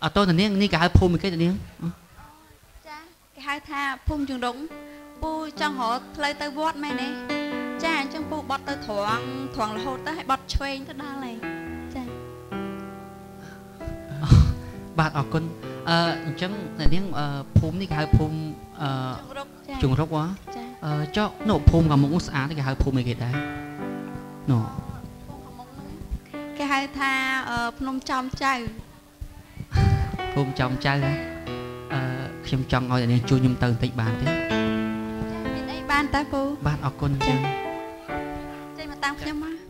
ở tôi là niên ni cả phum cái niên cha cái hai tha phum trường đúng pu trong họ play tới vót mày nè cha trong pu bọt tới thoáng thoáng là hốt tới hay bọt chơi tới đa này cha bạn ở con chẳng là niên phum ni cả phum trùng rốc quá cho nổ phum cả một xã thì cái hai phum này cái đấy nổ cái hai tha phum trong chai phum trong chai khiêm trong ngồi này chui nhung tầng tịch bàn thế đây ban ta cô bạn ở con chơi mà tam nhâm á